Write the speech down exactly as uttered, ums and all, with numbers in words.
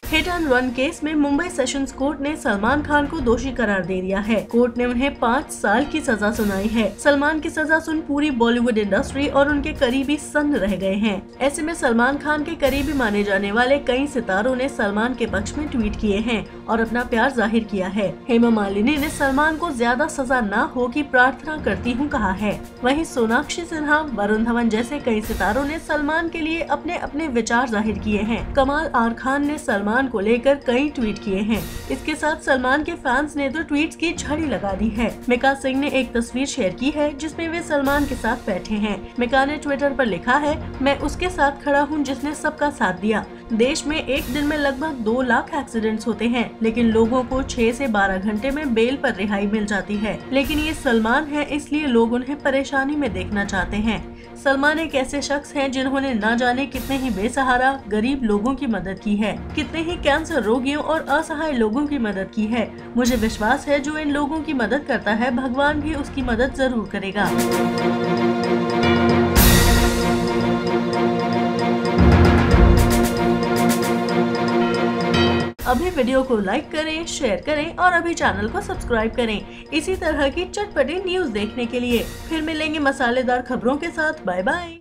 Hit and run case में Mumbai sessions court ने सलमान खान को दोषी करार दे दिया है। कोर्ट ने उन्हें पाँच साल की सजा सुनाई है। सलमान की सजा सुन पूरी बॉलीवुड इंडस्ट्री और उनके करीबी सन्न रह गए हैं। ऐसे में सलमान खान के करीबी माने जाने वाले कई सितारों ने सलमान के पक्ष में ट्वीट किए हैं और अपना प्यार जाहिर किया है। हेमा मालिनी ने सलमान को ज्यादा सजा न हो की प्रार्थना करती हूँ कहा है। वहीं सोनाक्षी सिन्हा, वरुण धवन जैसे कई सितारों ने सलमान के लिए अपने अपने विचार जाहिर किए हैं। कमाल आर खान ने सलमान को लेकर कई ट्वीट किए हैं। इसके साथ सलमान के फैंस ने तो ट्वीट्स की झड़ी लगा दी है। मिका सिंह ने एक तस्वीर शेयर की है जिसमें वे सलमान के साथ बैठे हैं। मिका ने ट्विटर पर लिखा है, मैं उसके साथ खड़ा हूं जिसने सबका साथ दिया। देश में एक दिन में लगभग दो लाख एक्सीडेंट्स होते हैं, लेकिन लोगों को छह से बारह घंटे में बेल पर रिहाई मिल जाती है। लेकिन ये सलमान है, इसलिए लोग उन्हें परेशानी में देखना चाहते हैं। सलमान एक ऐसे शख्स हैं जिन्होंने न जाने कितने ही बेसहारा गरीब लोगों की मदद की है, कितने ही कैंसर रोगियों और असहाय लोगों की मदद की है। मुझे विश्वास है जो इन लोगों की मदद करता है, भगवान भी उसकी मदद जरूर करेगा। अभी वीडियो को लाइक करें, शेयर करें और अभी चैनल को सब्सक्राइब करें इसी तरह की चटपटी न्यूज देखने के लिए। फिर मिलेंगे मसालेदार खबरों के साथ। Bye bye.